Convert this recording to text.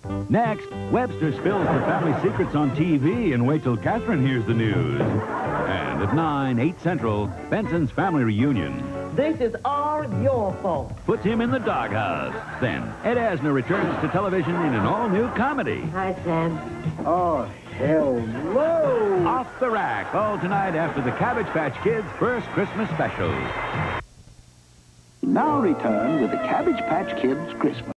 Next, Webster spills the family secrets on TV and wait till Catherine hears the news. And at 9, 8 Central, Benson's family reunion. This is all your fault. Puts him in the doghouse. Then, Ed Asner returns to television in an all-new comedy. Hi, Sam. Oh, hello! Off the Rack, all tonight after the Cabbage Patch Kids' first Christmas special. Now return with the Cabbage Patch Kids Christmas.